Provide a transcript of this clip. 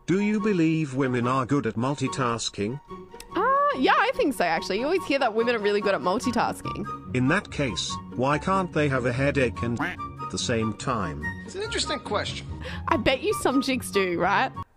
Do you believe women are good at multitasking? Yeah, I think so, actually. You always hear that women are really good at multitasking. In that case, why can't they have a headache and at the same time? It's an interesting question. I bet you some chicks do, right?